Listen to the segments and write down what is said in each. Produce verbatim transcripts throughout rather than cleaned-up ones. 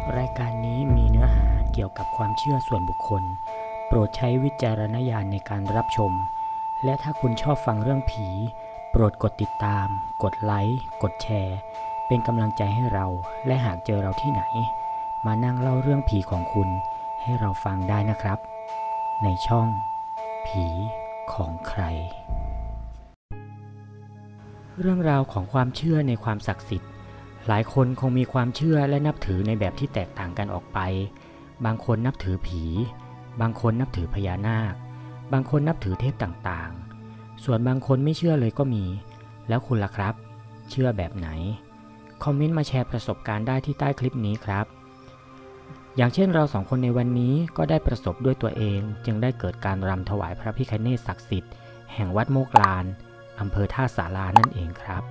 รายการนี้มีเนื้อหาเกี่ยวกับความเชื่อส่วนบุคคลโปรดใช้วิจารณญาณในการรับชมและถ้าคุณชอบฟังเรื่องผีโปรดกดติดตามกดไลค์กดแชร์เป็นกำลังใจให้เราและหากเจอเราที่ไหนมานั่งเล่าเรื่องผีของคุณให้เราฟังได้นะครับในช่องผีของใครเรื่องราวของความเชื่อในความศักดิ์สิทธิ์หลายคนคงมีความเชื่อและนับถือในแบบที่แตกต่างกันออกไปบางคนนับถือผีบางคนนับถือพญานาคบางคนนับถือเทพต่างๆส่วนบางคนไม่เชื่อเลยก็มีแล้วคุณล่ะครับเชื่อแบบไหนคอมเมนต์มาแชร์ประสบการณ์ได้ที่ใต้คลิปนี้ครับอย่างเช่นเราสองคนในวันนี้ก็ได้ประสบด้วยตัวเองจึงได้เกิดการรำถวายพระพิฆเนศศักดิ์สิทธิ์แห่งวัดโมกลานอำเภอท่าสารานั่นเองครับ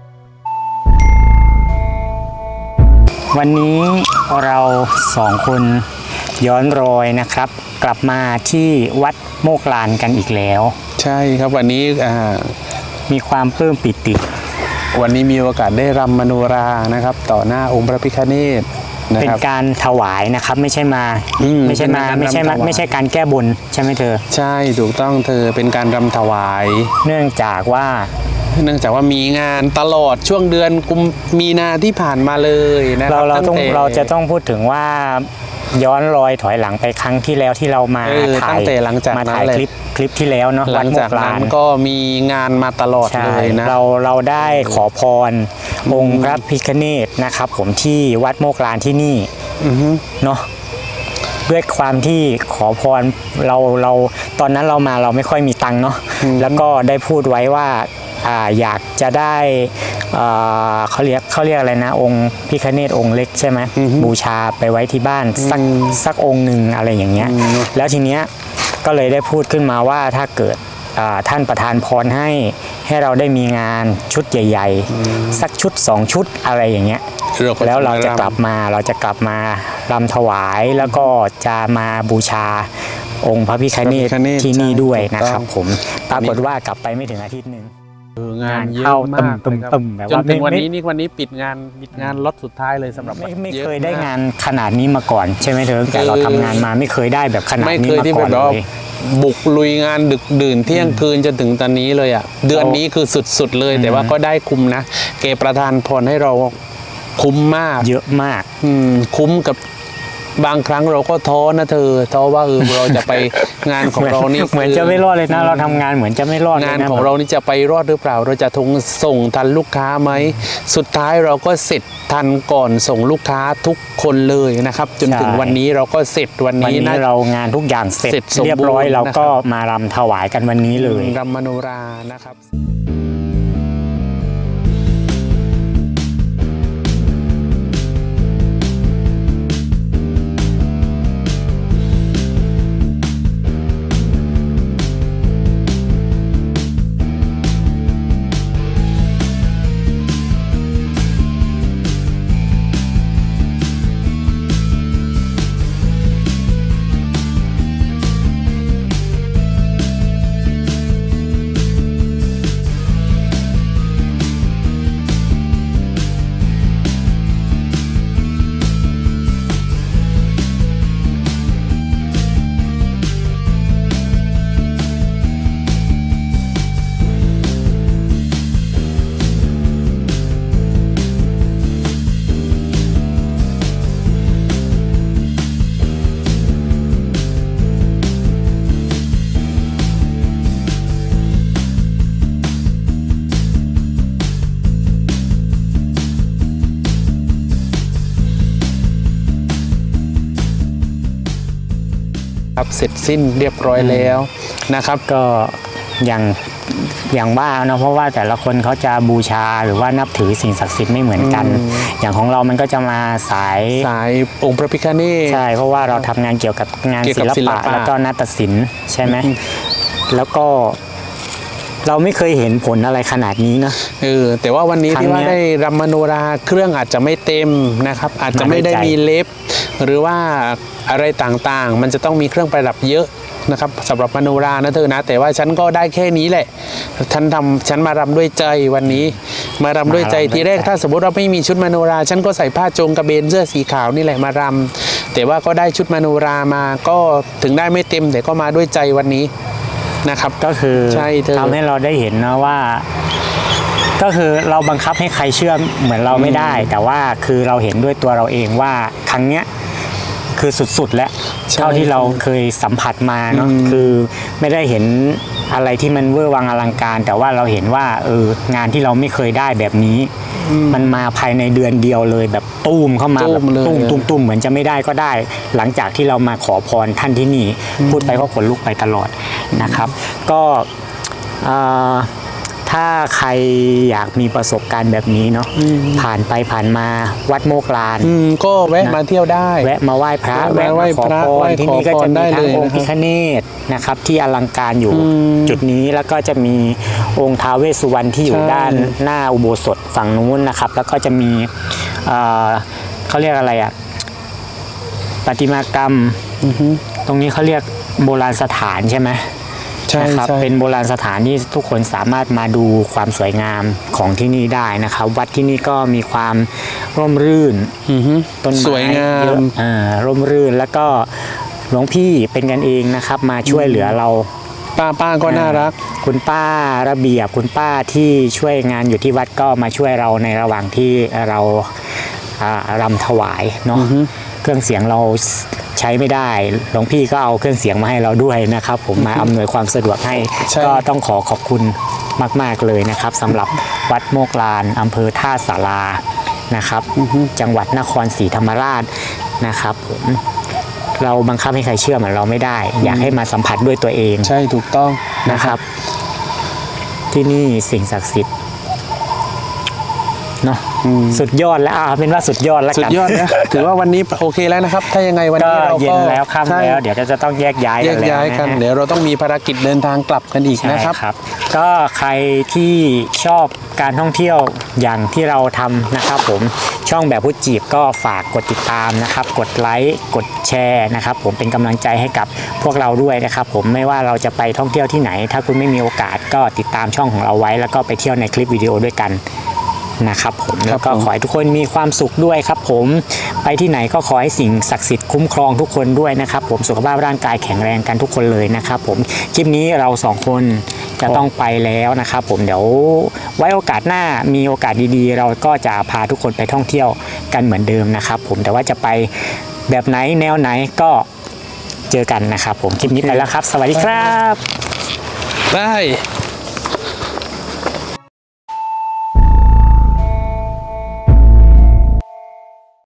วันนี้เราสองคนย้อนรอยนะครับกลับมาที่วัดโมกลานกันอีกแล้วใช่ครับวันนี้มีความปลื้มปิติวันนี้มีโอกาสได้รำมโนรานะครับต่อหน้าองค์พระพิฆเนศเป็นการถวายนะครับไม่ใช่มาไม่ใช่มาไม่ใช่ไม่ใช่การแก้บนใช่ไหมเธอใช่ถูกต้องเธอเป็นการรำถวายเนื่องจากว่าเนื่องจากว่ามีงานตลอดช่วงเดือนกุมมีนาที่ผ่านมาเลยนะเราเราต้องเราจะต้องพูดถึงว่าย้อนรอยถอยหลังไปครั้งที่แล้วที่เรามาถ่ายมาถ่ายคลิปคลิปที่แล้วเนาะหลังจากนั้นก็มีงานมาตลอดเลยนะเราเราได้ขอพรองค์พระพิฆเนศนะครับผมที่วัดโมกลานที่นี่เนาะด้วยความที่ขอพรเราเราตอนนั้นเรามาเราไม่ค่อยมีตังค์เนาะแล้วก็ได้พูดไว้ว่าอยากจะได้เขาเรียกเขาเรียกอะไรนะองค์พิฆเนศองค์เล็กใช่ไหมบูชาไปไว้ที่บ้านสักสักองค์หนึ่งอะไรอย่างเงี้ยแล้วทีเนี้ยก็เลยได้พูดขึ้นมาว่าถ้าเกิดท่านประทานพรให้ให้เราได้มีงานชุดใหญ่ๆสักชุดสองชุดอะไรอย่างเงี้ยแล้วเราจะกลับมาเราจะกลับมารำถวายแล้วก็จะมาบูชาองค์พระพิฆเนศที่นี่ด้วยนะครับผมปรากฏว่ากลับไปไม่ถึงอาทิตย์หนึ่งงานเยอะมากจนถึงวันนี้นี่วันนี้ปิดงานปิดงานล็อตสุดท้ายเลยสำหรับไม่ไม่เคยได้งานขนาดนี้มาก่อนใช่ไหมเธอแต่เราทำงานมาไม่เคยได้แบบขนาดนี้มาก่อนเลยบุกลุยงานดึกดื่นเที่ยงคืนจนถึงตอนนี้เลยอ่ะเดือนนี้คือสุดๆเลยแต่ว่าก็ได้คุ้มนะเกประทานพรให้เราคุ้มมากเยอะมากคุ้มกับบางครั้งเราก็ท้อนะเธอท้อว่าเออเราจะไปงานของเรานี่เหมือนจะไม่รอดเลยนะเราทำงานเหมือนจะไม่รอดงานของเรานี่จะไปรอดหรือเปล่าเราจะทงส่งทันลูกค้าไหมสุดท้ายเราก็เสร็จทันก่อนส่งลูกค้าทุกคนเลยนะครับจนถึงวันนี้เราก็เสร็จวันนี้นะเรางานทุกอย่างเสร็จเรียบร้อยเราก็มารำถวายกันวันนี้เลยรำมโนรานะครับเสร็จสิ้นเรียบร้อยแล้วนะครับก็อย่างอย่างว่านะเพราะว่าแต่ละคนเขาจะบูชาหรือว่านับถือสิ่งศักดิ์สิทธิ์ไม่เหมือนกันอย่างของเรามันก็จะมาสายสายองค์พระพิฆเนศใช่เพราะว่าเราทำงานเกี่ยวกับงานศิลปะแล้วก็นาฏศิลป์ใช่ไหมแล้วก็เราไม่เคยเห็นผลอะไรขนาดนี้นะเออแต่ว่าวันนี้ที่ว่าได้รำมโนราเครื่องอาจจะไม่เต็มนะครับอาจจะไม่ได้มีเล็บหรือว่าอะไรต่างๆมันจะต้องมีเครื่องประดับเยอะ นะครับสำหรับมโนรานะเธอนะแต่ว่าฉันก็ได้แค่นี้แหละฉันทำฉันมารำด้วยใจวันนี้มารำด้วยใจทีแรกถ้าสมมติเราไม่มีชุดมโนราฉันก็ใส่ผ้าโจงกระเบนเสื้อสีขาวนี่แหละมารแต่ว่าก็ได้ชุดมโนรามาก็ถึงได้ไม่เต็มแต่ก็มาด้วยใจวันนี้นะครับก็คือทำให้เราได้เห็นนะว่าก็คือเราบังคับให้ใครเชื่อเหมือนเราไม่ได้แต่ว่าคือเราเห็นด้วยตัวเราเองว่าครั้งเนี้ยคือสุดๆแล้วเท่าที่เราเคยสัมผัสมาเนาะคือไม่ได้เห็นอะไรที่มันเวอร์วังอลังการแต่ว่าเราเห็นว่าเอองานที่เราไม่เคยได้แบบนี้มันมาภายในเดือนเดียวเลยแบบตุ้มเข้ามาแบบตุ้มตุ้มตุ้มเหมือนจะไม่ได้ก็ได้หลังจากที่เรามาขอพรท่านที่นี่พูดไปก็ขนลุกไปตลอดนะครับก็ถ้าใครอยากมีประสบการณ์แบบนี้เนาะผ่านไปผ่านมาวัดโมกลานก็แวะมาเที่ยวได้แวะมาไหว้พระแวะมาขอพรที่นี่ก็จะมีทั้งองค์พิฆเนศนะครับที่อลังการอยู่จุดนี้แล้วก็จะมีองค์ท้าวเวสสุวรรณที่อยู่ด้านหน้าอุโบสถฝั่งนู้นนะครับแล้วก็จะมีเขาเรียกอะไรอ่ะประติมากรรมตรงนี้เขาเรียกโบราณสถานใช่ไหมใช่ครับเป็นโบราณสถานที่ทุกคนสามารถมาดูความสวยงามของที่นี่ได้นะครับวัดที่นี่ก็มีความร่มรื่นต้นไม้สวยงามร่มรื่นแล้วก็หลวงพี่เป็นกันเองนะครับมาช่วยเหลือเราป้าป้าก็น่ารักคุณป้าระเบียบคุณป้าที่ช่วยงานอยู่ที่วัดก็มาช่วยเราในระหว่างที่เรารำถวายเนาะเครื่องเสียงเราใช้ไม่ได้หลวงพี่ก็เอาเครื่องเสียงมาให้เราด้วยนะครับผมมาอำนวยความสะดวกให้ก็ต้องขอขอบคุณมากๆเลยนะครับสำหรับวัดโมกลานอำเภอท่าสารานะครับจังหวัดนครศรีธรรมราชนะครับผมเราบังคับให้ใครเชื่อเหมือนเราไม่ได้อยากให้มาสัมผัสด้วยตัวเองใช่ถูกต้องนะครับที่นี่สิ่งศักดิ์สิทธิ์เนาะสุดยอดแล้วอ่าเป็นว่าสุดยอดแล้วกันสุดยอดนะถือว่าวันนี้โอเคแล้วนะครับถ้ายังไงวันนี้เราก็เย็นแล้วค่ำแล้วเดี๋ยวจะต้องแยกย้ายกันแล้วนะเดี๋ยวเราต้องมีภารกิจเดินทางกลับกันอีกนะครับก็ใครที่ชอบการท่องเที่ยวอย่างที่เราทำนะครับผมช่องแบบพุทธจีบก็ฝากกดติดตามนะครับกดไลค์กดแชร์นะครับผมเป็นกำลังใจให้กับพวกเราด้วยนะครับผมไม่ว่าเราจะไปท่องเที่ยวที่ไหนถ้าคุณไม่มีโอกาสก็ติดตามช่องของเราไว้แล้วก็ไปเที่ยวในคลิปวิดีโอด้วยกันนะครับผมแล้วก็ขอให้ทุกคนมีความสุขด้วยครับผมไปที่ไหนก็ขอให้สิ่งศักดิ์สิทธิ์คุ้มครองทุกคนด้วยนะครับผมสุขภาพร่างกายแข็งแรงกันทุกคนเลยนะครับผมคลิปนี้เราสองคนจะต้องไปแล้วนะครับผมเดี๋ยวไว้โอกาสหน้ามีโอกาสดีๆเราก็จะพาทุกคนไปท่องเที่ยวกันเหมือนเดิมนะครับผมแต่ว่าจะไปแบบไหนแนวไหนก็เจอกันนะครับผมคลิปนี้ไปแล้วครับสวัสดีครับบาย